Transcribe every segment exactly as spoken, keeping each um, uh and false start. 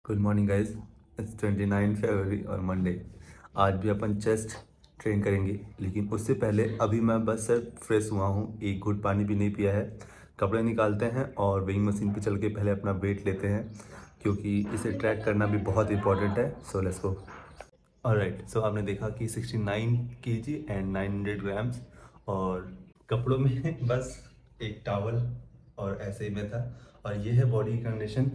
Good morning guys. It's twenty nine February और Monday. आज भी अपन चेस्ट ट्रेन करेंगे, लेकिन उससे पहले अभी मैं बस सिर्फ फ्रेश हुआ हूँ, एक घूंट पानी भी नहीं पिया है। कपड़े निकालते हैं और वेइंग मशीन पे चल के पहले अपना वेट लेते हैं, क्योंकि इसे ट्रैक करना भी बहुत इंपॉर्टेंट है। So let's go. ऑलराइट, सो आपने देखा कि sixty nine KG and nine hundred grams, और कपड़ों में बस एक टॉवल और ऐसे ही में था। और ये है बॉडी की कंडीशन।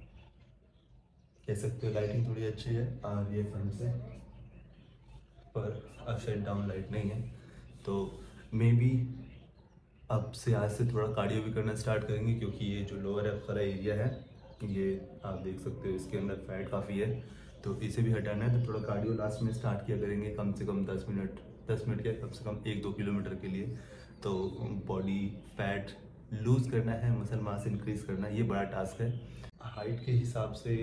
कह सकते हो लाइटिंग थोड़ी अच्छी है आ रही है फ्रंट से, पर अब शेड डाउन लाइट नहीं है, तो मे बी अब से आज से थोड़ा कार्डियो भी करना स्टार्ट करेंगे, क्योंकि ये जो लोअर एब्स वाला एरिया है, ये आप देख सकते हो इसके अंदर फैट काफ़ी है, तो इसे भी हटाना है। तो थोड़ा कार्डियो लास्ट में स्टार्ट किया करेंगे, कम से कम दस मिनट, दस मिनट क्या, कम से कम एक दो किलोमीटर के लिए। तो बॉडी फैट लूज़ करना है, मसल मास इंक्रीज करना है, ये बड़ा टास्क है। हाइट के हिसाब से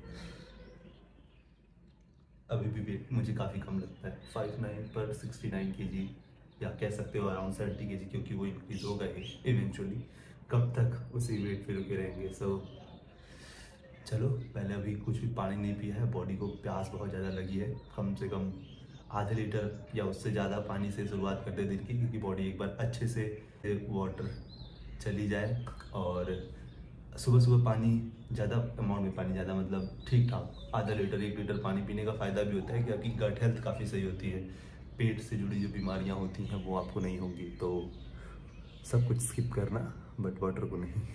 अभी भी वेट मुझे काफ़ी कम लगता है, फाइव नाइन पर सिक्सटी नाइन के जी, या कह सकते हो अराउंड सेवेंटी के जी, क्योंकि वो इंक्रीज होगा ही इवेंचुअली। कब तक उसी वेट पे रुके रहेंगे। सो चलो, पहले अभी कुछ भी पानी नहीं पिया है, बॉडी को प्यास बहुत ज़्यादा लगी है। कम से कम आधे लीटर या उससे ज़्यादा पानी से शुरुआत करते हैं दिन की, क्योंकि बॉडी एक बार अच्छे से वाटर चली जाए। और सुबह सुबह पानी ज़्यादा अमाउंट में, पानी ज़्यादा मतलब ठीक ठाक, आधा लीटर एक लीटर पानी पीने का फ़ायदा भी होता है कि आपकी गट हेल्थ काफ़ी सही होती है, पेट से जुड़ी जो बीमारियां होती हैं वो आपको नहीं होंगी। तो सब कुछ स्किप करना, बट वाटर को नहीं।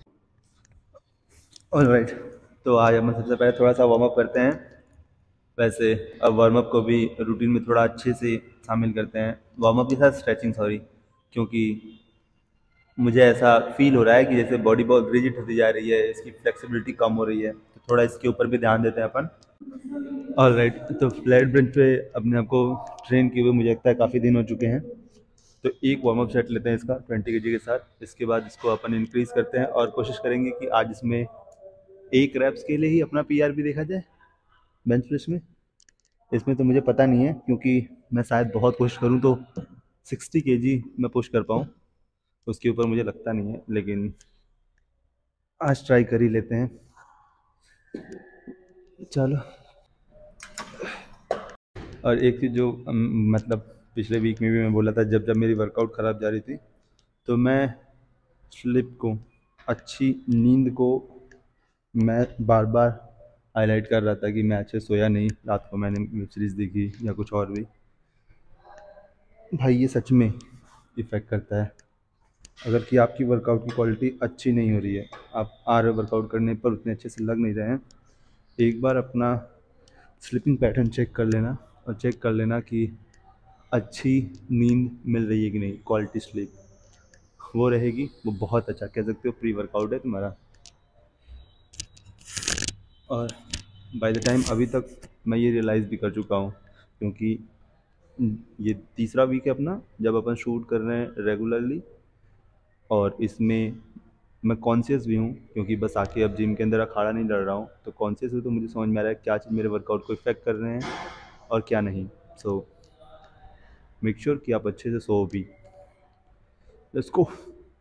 ऑलराइट, तो आज हम सबसे पहले थोड़ा सा वार्म अप करते हैं। वैसे अब वार्म अप को भी रूटीन में थोड़ा अच्छे से शामिल करते हैं, वार्म अप के साथ स्ट्रेचिंग, सॉरी, क्योंकि मुझे ऐसा फील हो रहा है कि जैसे बॉडी बहुत रिजिड होती जा रही है, इसकी फ्लेक्सिबिलिटी कम हो रही है, तो थोड़ा इसके ऊपर भी ध्यान देते हैं अपन। ऑलराइट, तो फ्लैट बेंच पे अपने आप को ट्रेन किए हुए मुझे लगता है काफ़ी दिन हो चुके हैं। तो एक वार्म अप सेट लेते हैं इसका ट्वेंटी के जी के साथ। इसके बाद इसको अपन इंक्रीज़ करते हैं और कोशिश करेंगे कि आज इसमें एक रैप्स के लिए ही अपना पी आर भी देखा जाए बेंच प्रेस में। इसमें तो मुझे पता नहीं है, क्योंकि मैं शायद बहुत कोशिश करूं तो सिक्सटी के जी मैं पुश कर पाऊँ, उसके ऊपर मुझे लगता नहीं है, लेकिन आज ट्राई कर ही लेते हैं। चलो। और एक चीज़ जो अम, मतलब पिछले वीक में भी मैं बोला था, जब जब मेरी वर्कआउट ख़राब जा रही थी, तो मैं स्लिप को, अच्छी नींद को मैं बार बार हाईलाइट कर रहा था कि मैं अच्छे सोया नहीं, रात को मैंने वेब सीरीज़ देखी या कुछ और भी। भाई ये सच में इफ़ेक्ट करता है। अगर कि आपकी वर्कआउट की क्वालिटी अच्छी नहीं हो रही है, आप आ रहे वर्कआउट करने पर उतने अच्छे से लग नहीं रहे हैं, एक बार अपना स्लीपिंग पैटर्न चेक कर लेना, और चेक कर लेना कि अच्छी नींद मिल रही है कि नहीं, क्वालिटी स्लीप वो रहेगी, वो बहुत अच्छा कह सकते हो प्री वर्कआउट है तुम्हारा। और बाय द टाइम अभी तक मैं ये रियलाइज़ भी कर चुका हूँ, क्योंकि ये तीसरा वीक है अपना जब अपन शूट कर रहे हैं रेगुलरली, और इसमें मैं कॉन्शियस भी हूँ, क्योंकि बस आके अब जिम के अंदर अखाड़ा नहीं लड़ रहा हूँ, तो कॉन्शियस हूँ, तो मुझे समझ में आ रहा है क्या चीज़ मेरे वर्कआउट को इफेक्ट कर रहे हैं और क्या नहीं। सो मेक श्योर कि आप अच्छे से सो भी। Let's go.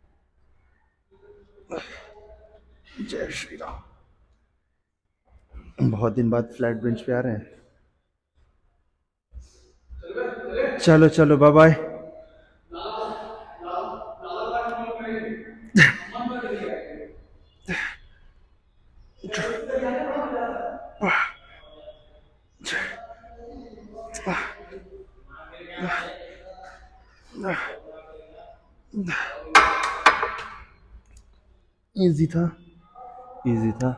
जय श्री राम। बहुत दिन बाद फ्लैट बेंच पे आ रहे हैं। चलो चलो, बाय बाय। इजी था, इजी था।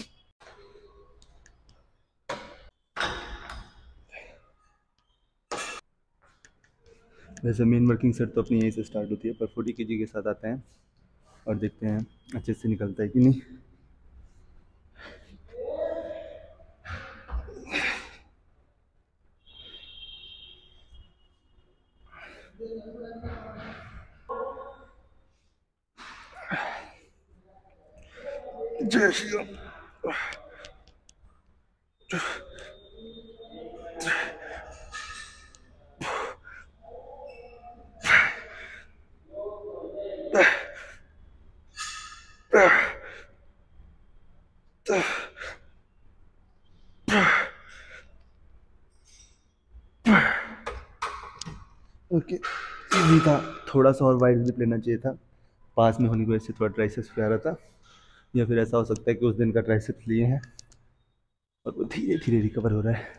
वैसे मेन वर्किंग सेट तो अपनी यहीं से स्टार्ट होती है, पर फोर्टी के जी के साथ आते हैं और देखते हैं अच्छे से निकलता है कि नहीं। जय श्री राम। ओके, इजी था। थोड़ा सा और वाइड ग्रिप लेना चाहिए था, पास में होने की वजह से थोड़ा ट्राइसेप्स पे आ रहा था, या फिर ऐसा हो सकता है कि उस दिन का ट्राइसेप्स लिए हैं और वो धीरे धीरे रिकवर हो रहा है।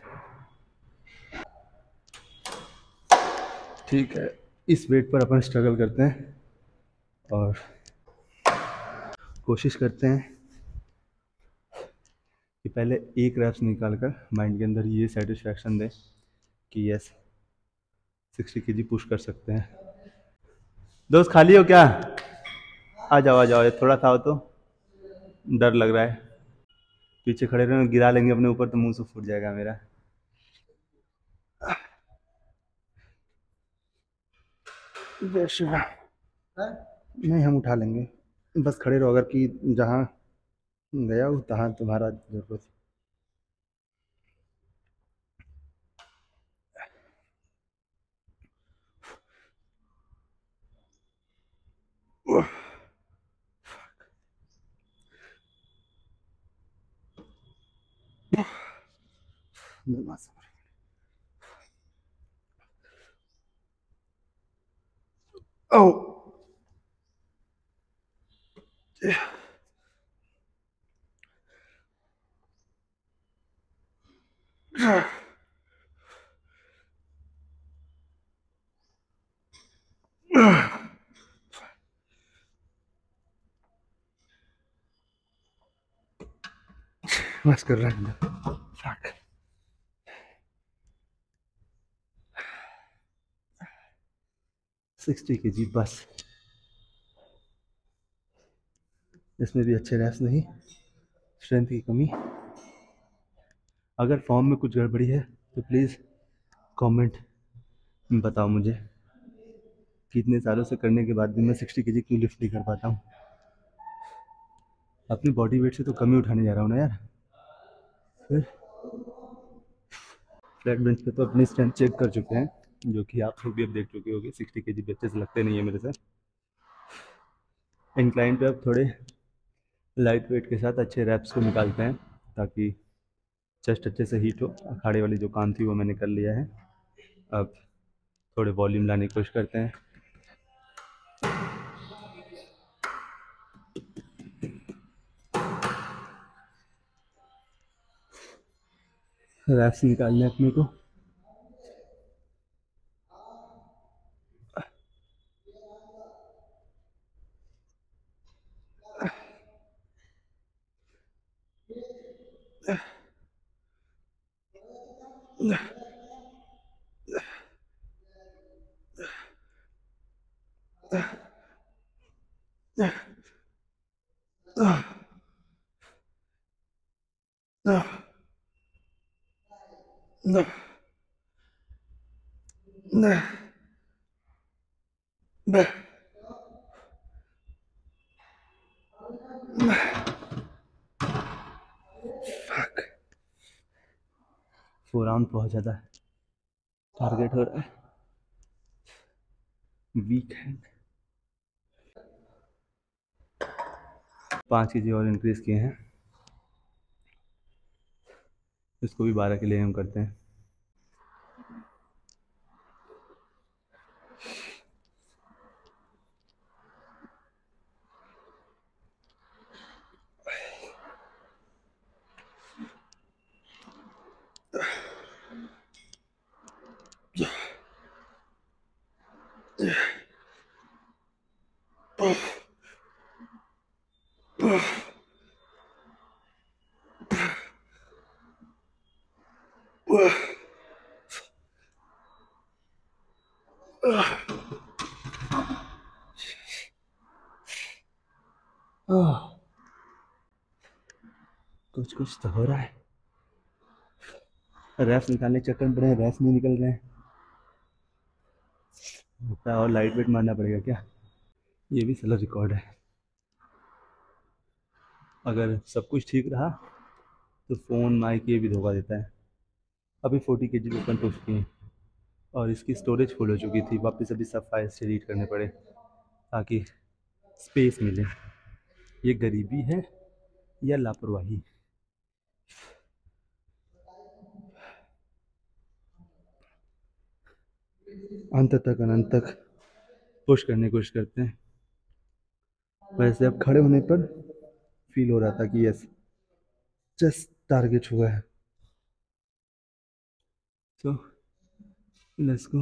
ठीक है, इस वेट पर अपन स्ट्रगल करते हैं और कोशिश करते हैं कि पहले एक रैप्स निकाल कर माइंड के अंदर ये सेटिस्फैक्शन दें कि यस सिक्सटी के जी पुश कर सकते हैं। दोस्त खाली हो क्या? आ जाओ आ जाओ, थोड़ा खाओ तो, डर लग रहा है। पीछे खड़े रहे गिरा लेंगे अपने ऊपर तो मुंह से फूट जाएगा मेरा। नहीं, हम उठा लेंगे, बस खड़े रहो, अगर कि जहाँ गया हो तहाँ तुम्हारा जरूरत। Oh. बस कर रहा है। Fuck. सिक्सटी के जी बस, इसमें भी अच्छे रैप्स नहीं, स्ट्रेंथ की कमी। अगर फॉर्म में कुछ गड़बड़ी है तो प्लीज़ कमेंट में बताओ मुझे कि इतने सालों से करने के बाद भी मैं सिक्सटी के जी क्यों लिफ्ट नहीं कर पाता हूँ। अपनी बॉडी वेट से तो कम ही उठाने जा रहा हूँ ना यार। फिर फ्लैट बेंच पे तो अपनी स्ट्रेंथ चेक कर चुके हैं, जो कि आप लोग भी अब देख चुके होंगे। सिक्सटी के जी भी अच्छे से लगते नहीं है मेरे से। इंक्लाइन पे अब थोड़े लाइट वेट के साथ अच्छे रैप्स को निकालते हैं ताकि चेस्ट अच्छे से हीट हो। अखाड़े वाली जो काम थी वो मैंने कर लिया है, अब थोड़े वॉल्यूम लाने की कोशिश करते हैं। रैप्स निकालने अपने को। फोर आर्म बहुत ज़्यादा टारगेट हो रहा है, वीक हैंड। पाँच के जी और इंक्रीज़ किए हैं, इसको भी बारह के लिए हम करते हैं। कुछ कुछ तो हो रहा है। रैप्स निकालने के चक्कर में पड़े, रैप्स नहीं निकल रहे हैं, लगता है और लाइट वेट मारना पड़ेगा क्या। ये भी सला रिकॉर्ड है। अगर सब कुछ ठीक रहा तो फ़ोन माइक ये भी धोखा देता है। अभी फोर्टी के जी ओपन टूट की और इसकी स्टोरेज फुल हो चुकी थी, वापस अभी सब फाइल्स डिलीट करने पड़े ताकि स्पेस मिले। ये गरीबी है या लापरवाही? अंत तक अनंत तक पुश करने की कोशिश करते हैं। वैसे अब खड़े होने पर फील हो रहा था कि यस, जस्ट टारगेट हुआ है। So let's go.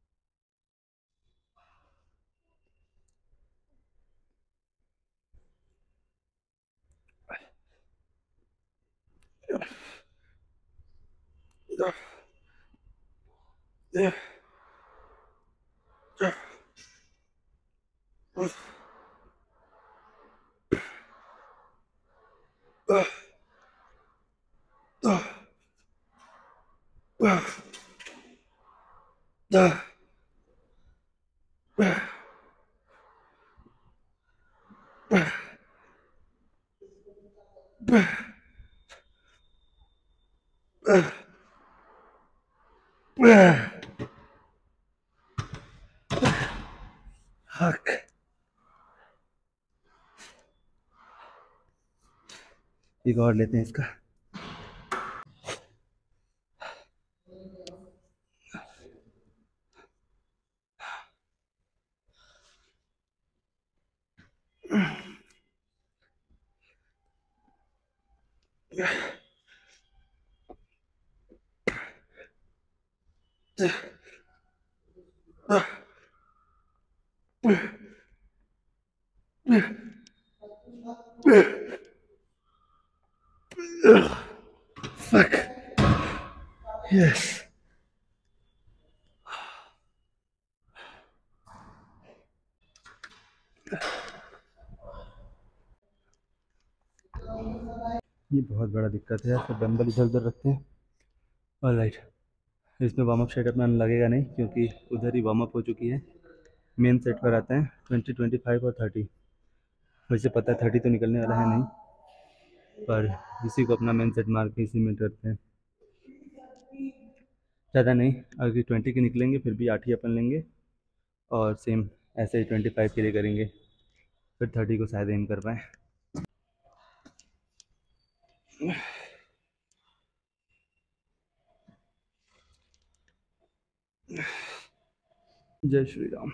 हक एक और लेते हैं इसका। Fuck yes. ये बहुत बड़ा दिक्कत है यार। सब डंबल इधर उधर रखते हैं। ऑल राइट, इसमें वार्म अप सेट अपना लगेगा नहीं क्योंकि उधर ही वार्म अप हो चुकी है। मेन सेट पर आते हैं ट्वेंटी, ट्वेंटी फाइव और थर्टी। वैसे पता है थर्टी तो निकलने वाला है नहीं, पर इसी को अपना मेन सेट मार के इसी में करते हैं। ज़्यादा नहीं, अगर ट्वेंटी के निकलेंगे फिर भी आठ ही अपन लेंगे, और सेम ऐसे ही ट्वेंटी फाइव के लिए करेंगे, फिर थर्टी को शायद एम कर पाएँ। जय श्री राम।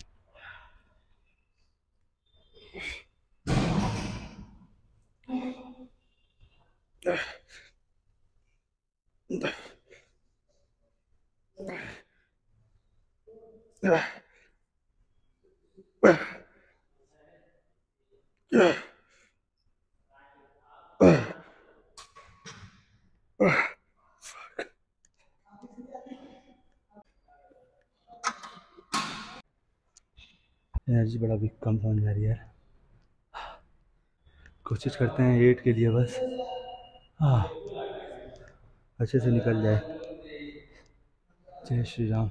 एनर्जी बड़ा भी कम समझ आ रही है यार। कोशिश करते हैं एट के लिए बस हाँ अच्छे से निकल जाए। जय श्री राम।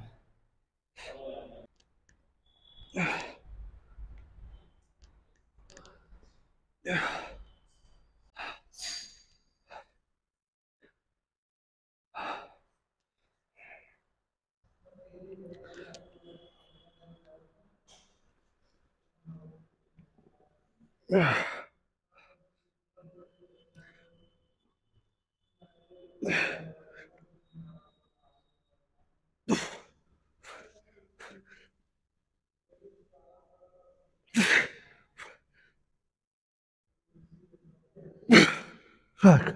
फक,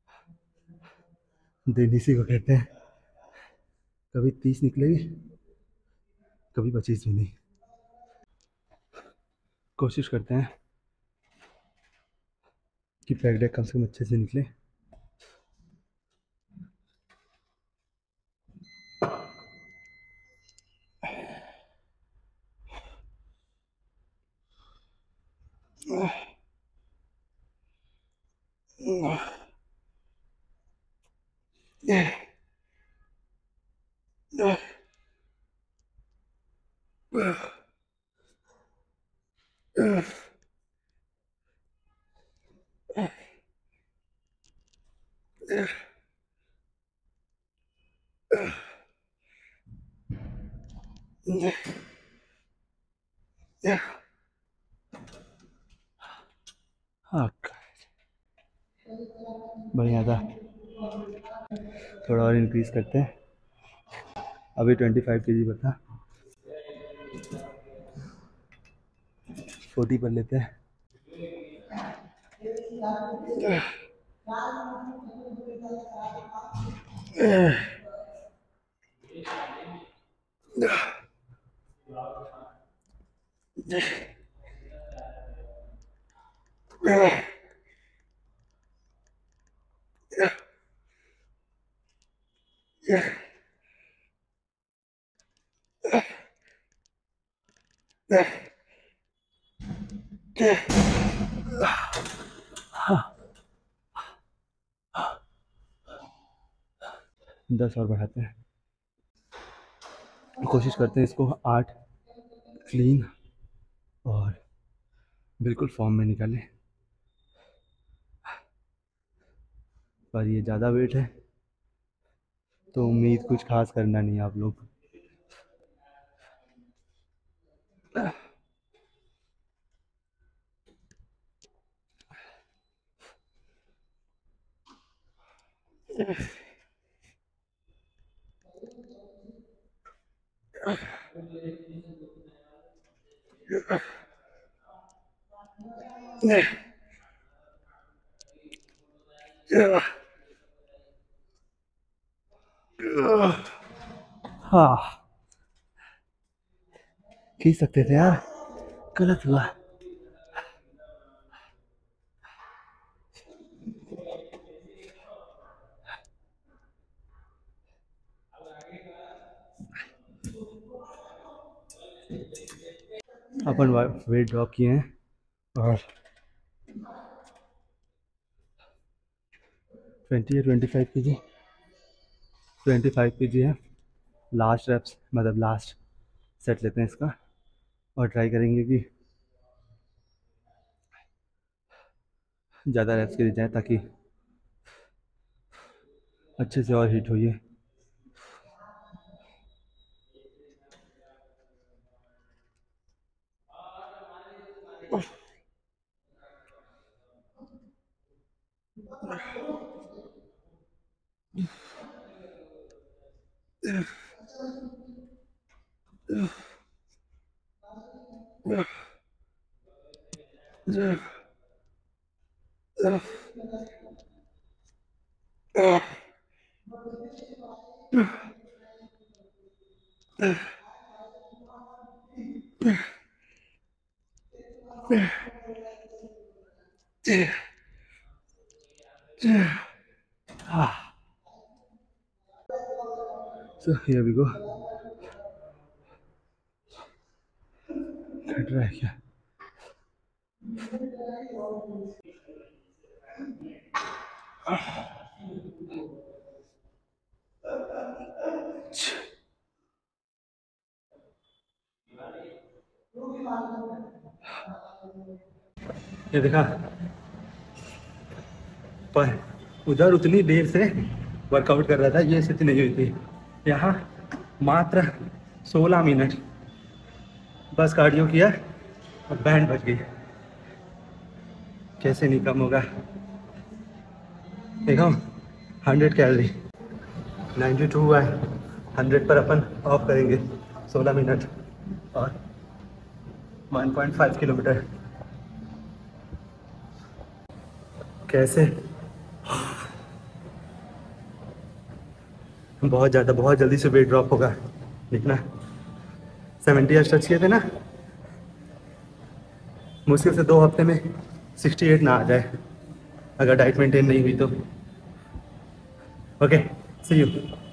दिन इसी को कहते हैं। कभी तीस निकलेगी, कभी पच्चीस भी नहीं। कोशिश करते हैं कि पैक डेक कम से कम अच्छे से निकले। हाँ बढ़िया था। थोड़ा और इंक्रीज करते हैं। अभी ट्वेंटी फाइव के जी पर था। फोर्टी पर लेते हैं। दस और बढ़ाते हैं। कोशिश करते हैं इसको आठ क्लीन और बिल्कुल फॉर्म में निकालें। पर ये ज़्यादा वेट है तो उम्मीद कुछ खास करना नहीं आप लोग। हाँ, खींच सकते थे यार, गलत हुआ। अपन वेट ड्रॉप किए हैं और ट्वेंटी या twenty five K G twenty five K G है। लास्ट रेप्स मतलब लास्ट सेट लेते हैं इसका और ट्राई करेंगे कि ज़्यादा रेप्स के लिए जाए ताकि अच्छे से और हिट हो ये। So here we go. घट रहा है क्या? ये देखा, पर उधर उतनी देर से वर्कआउट कर रहा था, ये स्थिति नहीं हुई थी। यहाँ मात्र सोलह मिनट बस कार्डियो किया और बैंड बज गई। कैसे नहीं कम होगा? देखो हंड्रेड कैलोरी नाइन्टी टू है, हंड्रेड पर अपन ऑफ करेंगे सोलह मिनट और वन पॉइंट फाइव किलोमीटर। कैसे? बहुत ज़्यादा बहुत जल्दी से वेट ड्रॉप होगा। देखना सेवेंटी आज टच किए थे ना, मुश्किल से दो हफ्ते में सिक्सटी एट ना आ जाए अगर डाइट मेंटेन नहीं हुई तो। Okay, see you.